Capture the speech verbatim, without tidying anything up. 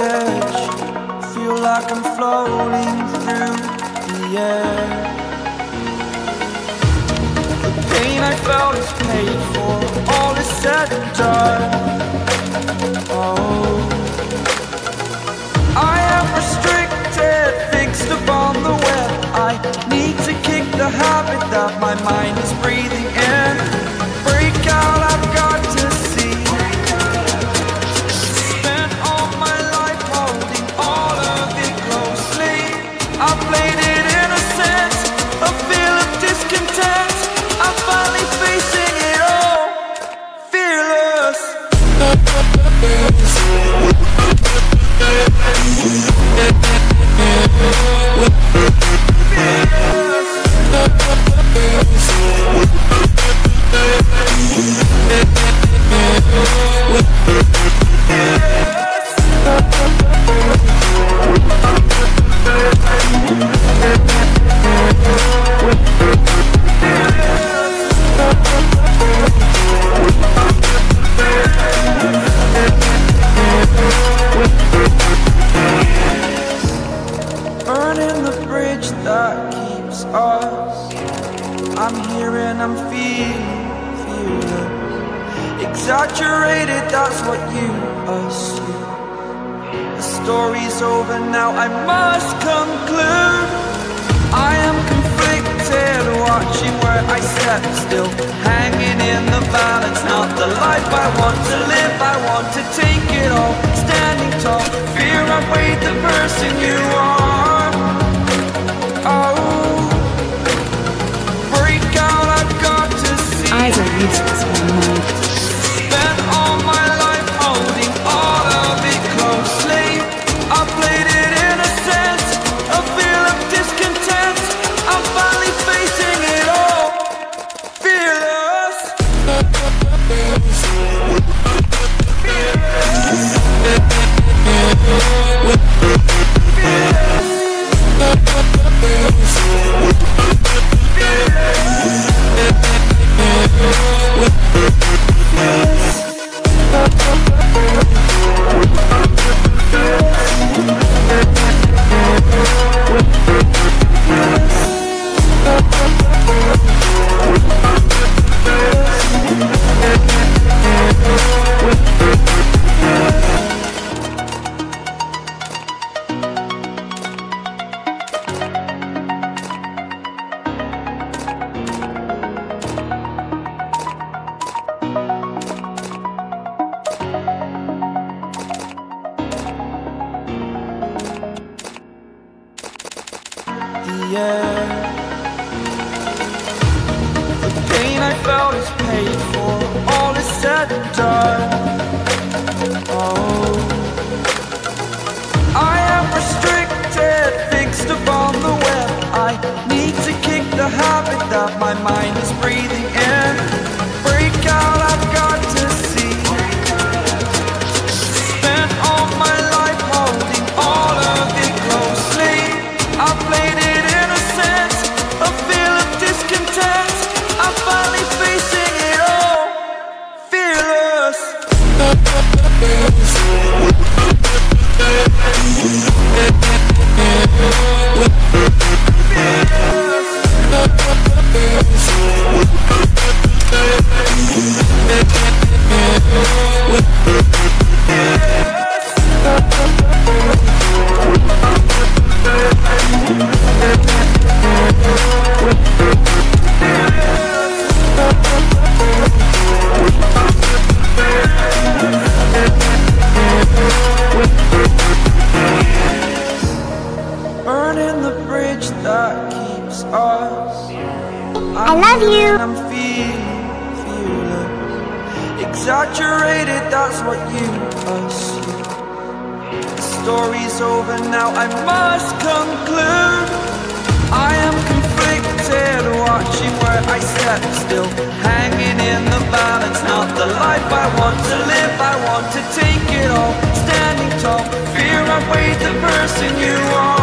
edge, feel like I'm floating through the air. The pain I felt is paid for, all is said and done. Oh, I am restricted, fixed upon the web. I need to kick the habit that my mind is breathing in. Break out, I've got to see. Spent all my life holding all of it closely. I played it innocent, a feel of discontent. I'm finally facing it all, fearless. Burning the bridge that keeps us. I'm here and I'm feeling, feeling exaggerated, that's what you assume. The story's over now, I must conclude. I am conflicted, watching where I step still, hanging in the balance. Not the life I want to live, I want to take it all. Standing tall, fear I've weighed the person you are. Oh, break out, I've got to see. Eyes are useless when night. Spent all my life holding all of it closely. I played it innocent, a feel of discontent. I'm finally facing it all, fearless. Yeah. The pain I felt is paid for, all is said and done. Oh, I am restricted, fixed upon the web. I need to kick the habit that my mind is breathing in. Break out, I've got to see. Spent all my life holding all of it closely. I played it innocent, a feel of discontent. I'm finally facing it all, fearless. Burning the bridge that keeps us. I love you. I'm feeling, feeling exaggerated, that's what you assume. The story's over now, I must conclude. I am conflicted, watching where I step still, hanging in the balance. Not the life I want to live, I want to take it all. Standing tall, fear I've weighed the person you are.